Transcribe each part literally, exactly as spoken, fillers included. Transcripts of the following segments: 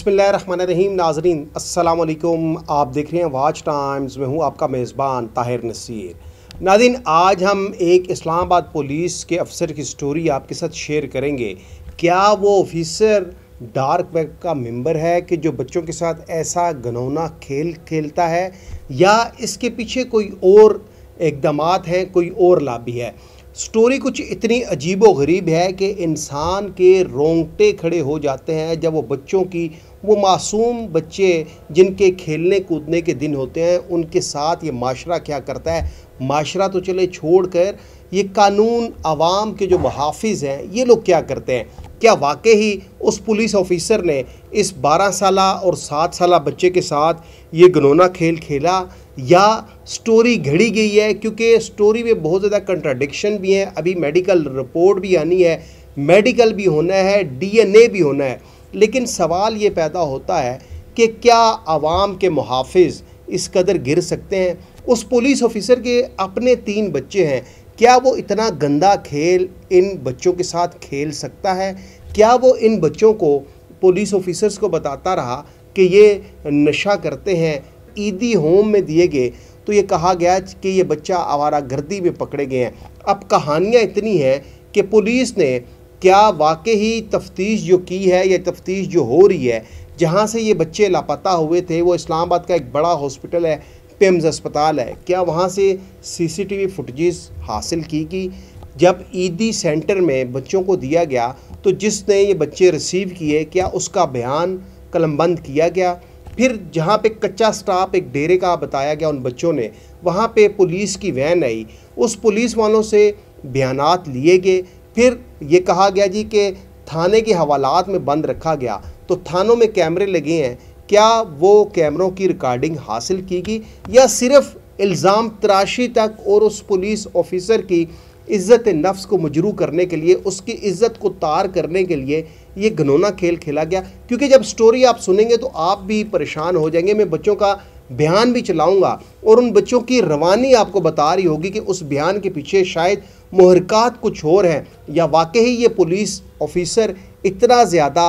बिस्मिल्लाहिर्रहमानिर्रहीम। नाज़रीन अस्सलाम वालेकुम। आप देख रहे हैं वाच टाइम्स में हूँ आपका मेज़बान ताहिर नसीर। नाज़रीन, आज हम एक इस्लामाबाद पुलिस के अफसर की स्टोरी आपके साथ शेयर करेंगे। क्या वो ऑफिसर डार्क वेब का मेंबर है कि जो बच्चों के साथ ऐसा घिनौना खेल खेलता है, या इसके पीछे कोई और इक़दामात हैं, कोई और लाबी है। स्टोरी कुछ इतनी अजीबो गरीब है कि इंसान के रोंगटे खड़े हो जाते हैं जब वो बच्चों की, वो मासूम बच्चे जिनके खेलने कूदने के दिन होते हैं, उनके साथ ये माशरा क्या करता है। माशरा तो चले छोड़कर ये कानून, आवाम के जो मुहाफिज हैं, ये लोग क्या करते हैं। क्या वाकई ही उस पुलिस ऑफिसर ने इस बारह साला और सात साला बच्चे के साथ ये घिनौना खेल खेला, या स्टोरी घड़ी गई है? क्योंकि स्टोरी में बहुत ज़्यादा कंट्राडिक्शन भी हैं। अभी मेडिकल रिपोर्ट भी आनी है, मेडिकल भी होना है, डीएनए भी होना है। लेकिन सवाल ये पैदा होता है कि क्या आवाम के मुहाफिज इस कदर गिर सकते हैं? उस पुलिस ऑफिसर के अपने तीन बच्चे हैं, क्या वो इतना गंदा खेल इन बच्चों के साथ खेल सकता है? क्या वो इन बच्चों को, पुलिस ऑफिसर्स को बताता रहा कि ये नशा करते हैं? ईदी होम में दिए गए तो ये कहा गया कि ये बच्चा आवारागर्दी में पकड़े गए हैं। अब कहानियाँ इतनी हैं कि पुलिस ने क्या वाकई ही तफ्तीश जो की है, या तफ्तीश जो हो रही है, जहाँ से ये बच्चे लापता हुए थे, वो इस्लामाबाद का एक बड़ा हॉस्पिटल है, पिम्स अस्पताल है, क्या वहाँ से सीसीटीवी फुटेजेस हासिल की गई? जब ईदी सेंटर में बच्चों को दिया गया तो जिसने ये बच्चे रिसीव किए, क्या उसका बयान कलमबंद किया गया? फिर जहाँ पे कच्चा स्टाफ एक डेरे का बताया गया उन बच्चों ने, वहाँ पे पुलिस की वैन आई, उस पुलिस वालों से बयानात लिए गए। फिर ये कहा गया जी कि थाने के हवालात में बंद रखा गया। तो थानों में कैमरे लगे हैं, क्या वो कैमरों की रिकॉर्डिंग हासिल की गई, या सिर्फ इल्ज़ाम तराशी तक और उस पुलिस ऑफिसर की इज़्ज़त नफ्स को मजरू करने के लिए, उसकी इज़्ज़त को तार करने के लिए ये घिनौना खेल खेला गया? क्योंकि जब स्टोरी आप सुनेंगे तो आप भी परेशान हो जाएंगे। मैं बच्चों का बयान भी चलाऊंगा और उन बच्चों की रवानी आपको बता रही होगी कि उस बयान के पीछे शायद मुहरकात कुछ और हैं, या वाकई ये पुलिस ऑफिसर इतना ज़्यादा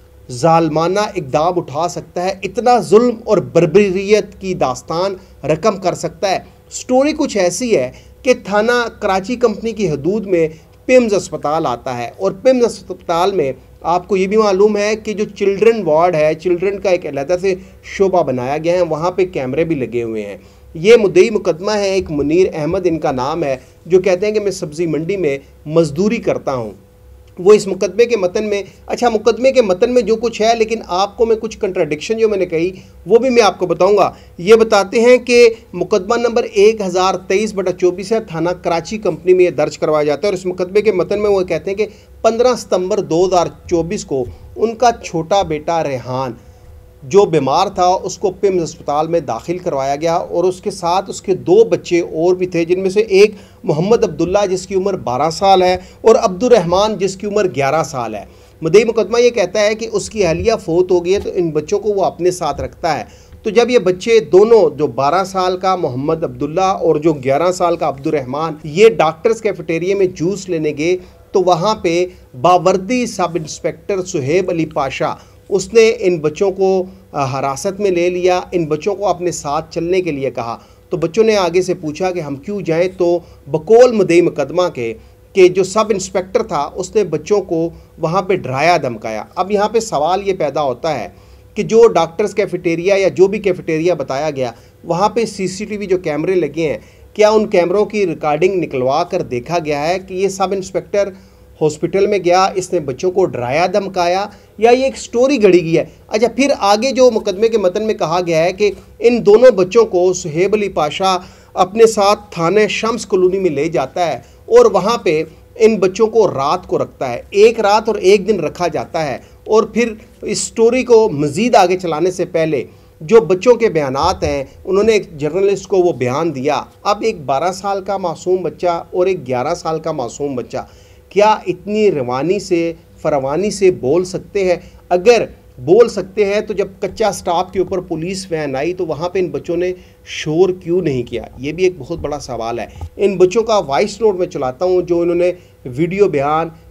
जालमाना इक़दाम उठा सकता है, इतना जुल्म और बर्बरियत की दास्तान रकम कर सकता है। स्टोरी कुछ ऐसी है कि थाना कराची कंपनी की हदूद में पिम्स अस्पताल आता है, और पिम्स अस्पताल में आपको ये भी मालूम है कि जो चिल्ड्रन वार्ड है, चिल्ड्रन का एक अलग से शोबा बनाया गया है, वहाँ पे कैमरे भी लगे हुए हैं। ये मुद्दई मुकदमा है, एक मुनीर अहमद इनका नाम है, जो कहते हैं कि मैं सब्ज़ी मंडी में मजदूरी करता हूँ। वो इस मुकदमे के मतन में, अच्छा मुकदमे के मतन में जो कुछ है, लेकिन आपको मैं कुछ कंट्राडिक्शन जो मैंने कही वो भी मैं आपको बताऊंगा। ये बताते हैं कि मुकदमा नंबर एक हज़ार तेईस बटा चौबीस है, थाना कराची कंपनी में ये दर्ज करवाया जाता है। और इस मुकदमे के मतन में वो कहते हैं कि पंद्रह सितंबर दो हज़ार चौबीस को उनका छोटा बेटा रेहान जो बीमार था, उसको पिम्स अस्पताल में दाखिल करवाया गया, और उसके साथ उसके दो बच्चे और भी थे, जिनमें से एक मोहम्मद अब्दुल्ला जिसकी उम्र बारह साल है, और अब्दुर्रहमान जिसकी उम्र ग्यारह साल है। मुद्दई मुकदमा ये कहता है कि उसकी अहलिया फोत हो गई है, तो इन बच्चों को वो अपने साथ रखता है। तो जब ये बच्चे दोनों, जो बारह साल का मोहम्मद अब्दुल्ला और जो ग्यारह साल का अब्दुर्रहमान, ये डॉक्टर्स कैफेटेरिया में जूस लेने गए, तो वहाँ पे बावर्दी सब इंस्पेक्टर सुहेब अली पाशा, उसने इन बच्चों को हिरासत में ले लिया, इन बच्चों को अपने साथ चलने के लिए कहा। तो बच्चों ने आगे से पूछा कि हम क्यों जाएं, तो बकौल मुद्दई मुकदमा के कि जो सब इंस्पेक्टर था उसने बच्चों को वहाँ पे डराया धमकाया। अब यहाँ पे सवाल ये पैदा होता है कि जो डॉक्टर्स कैफेटेरिया या जो भी कैफेटेरिया बताया गया, वहाँ पे सीसीटीवी जो कैमरे लगे हैं, क्या उन कैमरों की रिकॉर्डिंग निकलवा कर देखा गया है कि ये सब इंस्पेक्टर हॉस्पिटल में गया, इसने बच्चों को डराया धमकाया, या ये एक स्टोरी घड़ी गई है? अच्छा, फिर आगे जो मुकदमे के मतन में कहा गया है कि इन दोनों बच्चों को सुहेब अली पाशा अपने साथ थाने शम्स कॉलोनी में ले जाता है, और वहाँ पे इन बच्चों को रात को रखता है, एक रात और एक दिन रखा जाता है। और फिर इस स्टोरी को मज़ीद आगे चलाने से पहले जो बच्चों के बयानात हैं, उन्होंने एक जर्नलिस्ट को वो बयान दिया। अब एक बारह साल का मासूम बच्चा और एक ग्यारह साल का मासूम बच्चा क्या इतनी रवानी से, फरवानी से बोल सकते हैं? अगर बोल सकते हैं तो जब कच्चा स्टाफ के ऊपर पुलिस वैन आई तो वहाँ पे इन बच्चों ने शोर क्यों नहीं किया? ये भी एक बहुत बड़ा सवाल है। इन बच्चों का वॉइस नोट मैं चलाता हूँ जो इन्होंने वीडियो बयान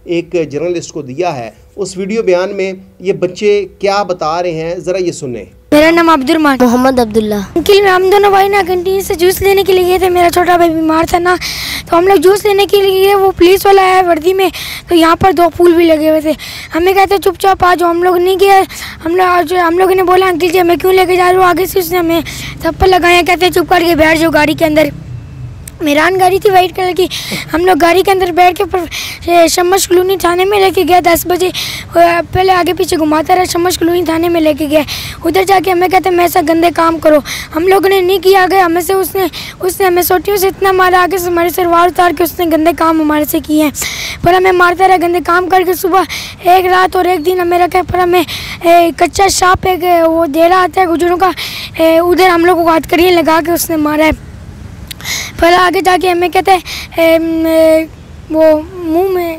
एक जर्नलिस्ट को दिया है। उस वीडियो बयान में ये बच्चे क्या बता रहे हैं, ज़रा ये सुने। मेरा नाम अब्दुलरहमान मोहम्मद अब्दुल्ला। अंकिल हम दोनों भाई ना कैंटीन से जूस लेने के लिए गए थे। मेरा छोटा भाई बीमार था ना, तो हम लोग जूस लेने के लिए गए। वो पुलिस वाला है वर्दी में, तो यहाँ पर दो फूल भी लगे हुए थे। हमें कहते चुपचाप आ जाओ, हम लोग नहीं गए। हम लोग हम लोगों ने बोला अंकिल जी हमें क्यों लेके जा रहे हो। आगे से उसने हमें थप्पड़ लगाया, कहते चुप करके बैठ जाओ गाड़ी के अंदर। मेरान गाड़ी थी वाइट कलर की। हम लोग गाड़ी के अंदर बैठ के शमश कॉलोनी थाने में लेके गए। दस बजे पहले आगे पीछे घुमाता रहा, शमश कॉलोनी थाने में लेके गए। उधर जाके हमें कहते मैं ऐसा गंदे काम करो। हम लोगों ने नहीं किया। गए हमें से उसने उसने हमें सोटियों से इतना मारा, आगे से हमारे सलवार उतार के उसने गंदे काम हमारे से किए हैं। पर हमें मारता रहा गंदे काम करके। सुबह एक रात और एक दिन हमें रखा। पर हमें कच्चा शाप एक वो डेरा आता है गुजरों का, उधर हम लोग को हथकड़ियाँ लगा के उसने मारा है। पर आगे जाके हमें कहते हैं वो मुंह में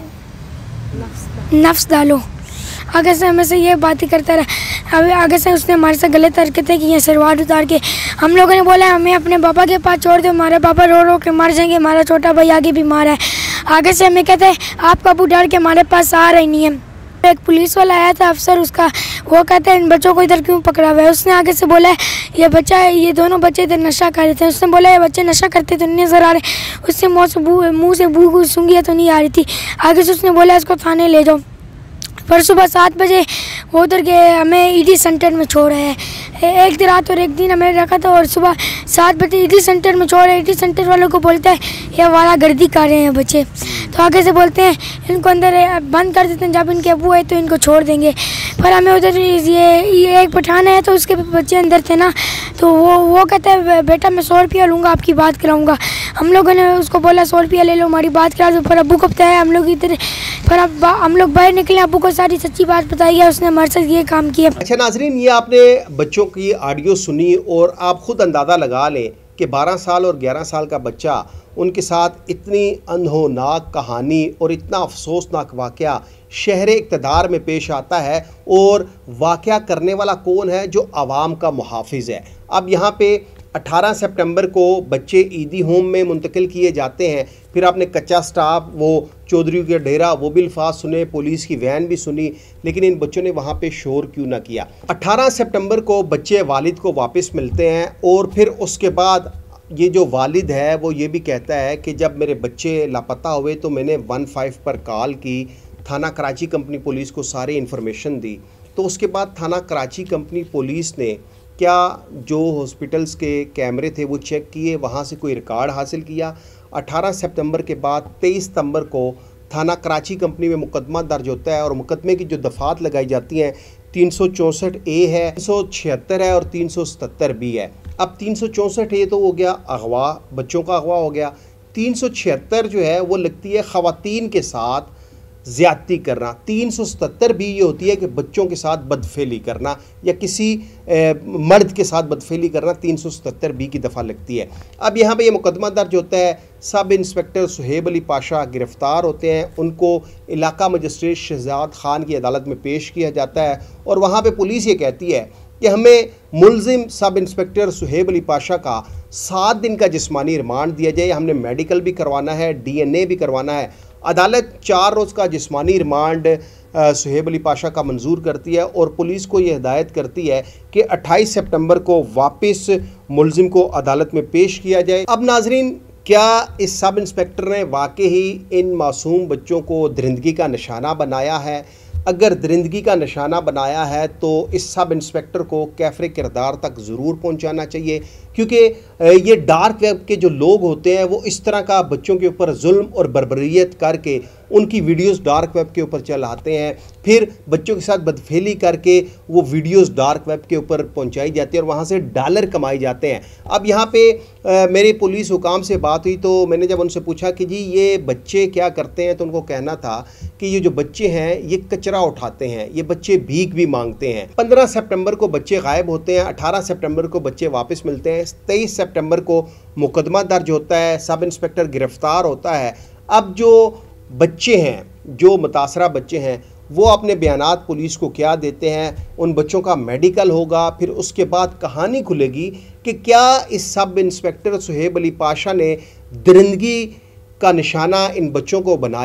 नफ्स डालो। आगे से हमें से ये बातें करता रहा। अभी आगे से उसने हमारे से गलत हरकतें की हैं, सलवार उतार के। हम लोगों ने बोला हमें अपने पापा के पास छोड़ दो, हमारे पापा रो रो के मर जाएंगे, हमारा छोटा भाई आगे बीमार है। आगे से हमें कहते हैं आपका अबू डर के हमारे पास आ रही नहीं है। एक पुलिस वाला आया था अफसर, उसका वो कहता है इन बच्चों को इधर क्यों पकड़ा हुआ है। उसने आगे से बोला है ये बच्चा ये दोनों बच्चे इधर नशा कर रहे थे। उसने बोला ये बच्चे नशा करते तो नहीं नजर आ रहे। उससे मुँह से बू मुँह से बू सूंघिया तो नहीं आ रही थी। आगे से उसने बोला इसको थाने ले जाओ। पर सुबह सात बजे वो उधर के हमें ईडी सेंटर में छोड़ रहे हैं। एक दिन रात और एक दिन हमें रखा था, और सुबह सात बजे ईडी सेंटर में छोड़ रहे। ईडी सेंटर वालों को बोलते हैं ये वाला गर्दी कर रहे हैं बच्चे, तो आगे से बोलते हैं इनको अंदर बंद कर देते हैं, जब इनके अबू है तो इनको छोड़ देंगे। पर हमें उधर ये, ये एक पठान है तो उसके बच्चे अंदर थे ना, तो वो वो कहता है बेटा मैं सौ रुपया लूँगा आपकी बात कराऊँगा। हम लोगों ने उसको बोला सौ रुपया ले लो हमारी बात करा दो। पर अबू को बताया हम लोग इधर, पर अब हम लोग बाहर निकले, अबू को सारी सच्ची बात बताई है, उसने हमारे साथ ये काम किया। अच्छा नाजरीन, ये आपने बच्चों की ऑडियो सुनी और आप खुद अंदाज़ा लगा लें कि बारह साल और ग्यारह साल का बच्चा, उनके साथ इतनी अनहोनाक कहानी और इतना अफसोसनाक वाक़या शहर इक़्तिदार में पेश आता है। और वाक़या करने वाला कौन है? जो आवाम का मुहाफ़िज़ है। अब यहाँ पे अठारह सितंबर को बच्चे ईदी होम में मुंतकिल किए जाते हैं। फिर आपने कच्चा स्टाफ, वो चौधरी के डेरा, वो भी अल्फाज सुने, पुलिस की वैन भी सुनी, लेकिन इन बच्चों ने वहाँ पे शोर क्यों ना किया। अठारह सितंबर को बच्चे वालिद को वापस मिलते हैं, और फिर उसके बाद ये जो वालिद है वो ये भी कहता है कि जब मेरे बच्चे लापता हुए तो मैंने वन फाइव पर कॉल की, थाना कराची कंपनी पुलिस को सारी इन्फॉर्मेशन दी। तो उसके बाद थाना कराची कंपनी पुलिस ने क्या जो हॉस्पिटल्स के कैमरे थे वो चेक किए, वहाँ से कोई रिकॉर्ड हासिल किया। अठारह सितंबर के बाद तेईस सितंबर को थाना कराची कंपनी में मुकदमा दर्ज होता है, और मुकदमे की जो दफ़ात लगाई जाती हैं तीन सौ चौंसठ ए है, तीन सौ छिहत्तर है और तीन सौ सतहत्तर बी है। अब तीन सौ चौंसठ ए तो हो गया अगवा, बच्चों का अगवा हो गया। तीन सौ छिहत्तर जो है वो लगती है ख़वातीन के साथ ज़्यादती करना। तीन सौ सतहत्तर भी ये होती है कि बच्चों के साथ बदफेली करना या किसी ए, मर्द के साथ बदफेली करना। तीन सौ सतहत्तर बी की दफ़ा लगती है। अब यहाँ पे ये मुकदमा दर्ज होता है। सब इंस्पेक्टर सुहेब अली पाशा गिरफ़्तार होते हैं, उनको इलाका मजिस्ट्रेट शहजाद ख़ान की अदालत में पेश किया जाता है, और वहाँ पर पुलिस ये कहती है कि हमें मुलजिम सब इंस्पेक्टर सुहेब अली पाशा का सात दिन का जिस्मानी रिमांड दिया जाए। हमने मेडिकल भी करवाना है, डी एन ए भी करवाना है। अदालत चार रोज़ का जिस्मानी रिमांड सुहेब अली पाशा का मंजूर करती है, और पुलिस को यह हिदायत करती है कि अट्ठाईस सितंबर को वापस मुलजिम को अदालत में पेश किया जाए। अब नाजरीन, क्या इस सब इंस्पेक्टर ने वाकई ही इन मासूम बच्चों को दरिंदगी का निशाना बनाया है? अगर दरिंदगी का निशाना बनाया है तो इस सब इंस्पेक्टर को कैफरे किरदार तक ज़रूर पहुंचाना चाहिए, क्योंकि ये डार्क वेब के जो लोग होते हैं वो इस तरह का बच्चों के ऊपर जुल्म और बर्बरियत करके उनकी वीडियोस डार्क वेब के ऊपर चलाते हैं, फिर बच्चों के साथ बदफेली करके वो वीडियोस डार्क वेब के ऊपर पहुंचाई जाती है और वहाँ से डॉलर कमाए जाते हैं। अब यहाँ पे आ, मेरे पुलिस हुकाम से बात हुई तो मैंने जब उनसे पूछा कि जी ये बच्चे क्या करते हैं, तो उनको कहना था कि ये जो बच्चे हैं ये कचरा उठाते हैं, ये बच्चे भीख भी मांगते हैं। पंद्रह सितंबर को बच्चे गायब होते हैं, अठारह सितंबर को बच्चे वापस मिलते हैं, तेईस सितंबर को मुकदमा दर्ज होता है, सब इंस्पेक्टर गिरफ्तार होता है। अब जो बच्चे हैं, जो मुतासरा बच्चे हैं, वो अपने बयानात पुलिस को क्या देते हैं, उन बच्चों का मेडिकल होगा, फिर उसके बाद कहानी खुलेगी कि क्या इस सब इंस्पेक्टर सुहेब अली पाशा ने दरिंदगी का निशाना इन बच्चों को बनाया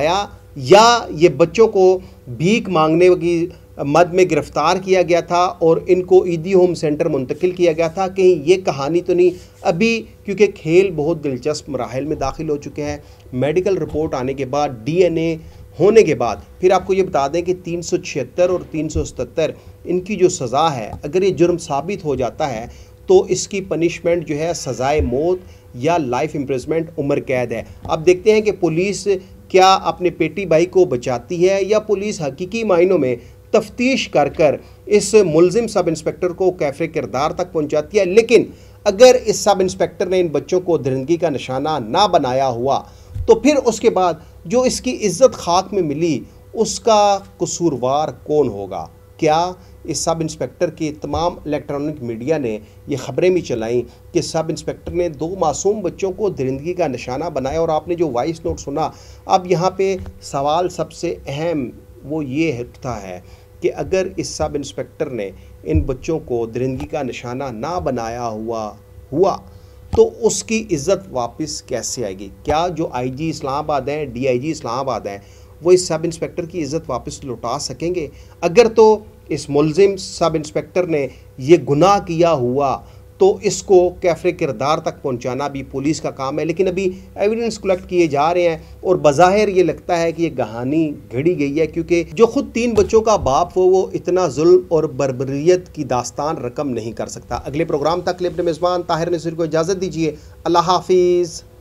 या ये बच्चों को भीख मांगने की मद में गिरफ़्तार किया गया था और इनको ईदी होम सेंटर मुंतकिल किया गया था। कहीं ये कहानी तो नहीं अभी, क्योंकि खेल बहुत दिलचस्प मराहल में दाखिल हो चुके हैं। मेडिकल रिपोर्ट आने के बाद, डीएनए होने के बाद, फिर आपको ये बता दें कि तीन सौ छिहत्तर और तीन सौ सतहत्तर इनकी जो सज़ा है, अगर ये जुर्म साबित हो जाता है तो इसकी पनिशमेंट जो है सज़ाए मौत या लाइफ इम्प्रिजमेंट, उम्र कैद है। अब देखते हैं कि पुलिस क्या अपने पेटी भाई को बचाती है या पुलिस हकीकी मायनों में तफ्तीश कर कर इस मुलजिम सब इंस्पेक्टर को कैफे किरदार तक पहुंचाती है। लेकिन अगर इस सब इंस्पेक्टर ने इन बच्चों को दरिंदगी का निशाना ना बनाया हुआ तो फिर उसके बाद जो इसकी इज्जत खाक में मिली उसका कसूरवार कौन होगा? क्या इस सब इंस्पेक्टर के तमाम इलेक्ट्रॉनिक मीडिया ने ये ख़बरें भी चलाई कि सब इंस्पेक्टर ने दो मासूम बच्चों को दरिंदगी का निशाना बनाया? और आपने जो वॉइस नोट सुना, अब यहाँ पे सवाल सबसे अहम वो ये उठता है कि अगर इस सब इंस्पेक्टर ने इन बच्चों को दरिंदगी का निशाना ना बनाया हुआ हुआ तो उसकी इज़्ज़त वापस कैसे आएगी? क्या जो आईजी इस्लामाबाद हैं, डीआईजी इस्लामाबाद हैं, वो इस सब इंस्पेक्टर की इज़्ज़त वापस लौटा सकेंगे? अगर तो इस मुलजिम सब इंस्पेक्टर ने ये गुनाह किया हुआ तो इसको कैफे किरदार तक पहुंचाना भी पुलिस का काम है। लेकिन अभी एविडेंस कलेक्ट किए जा रहे हैं और बज़ाहिर ये लगता है कि ये कहानी घड़ी गई है, क्योंकि जो खुद तीन बच्चों का बाप हो वो इतना जुल्म और बर्बरियत की दास्तान रकम नहीं कर सकता। अगले प्रोग्राम तक अपने मेज़बान ताहिर नसीर को इजाज़त दीजिए। अल्लाह हाफिज़।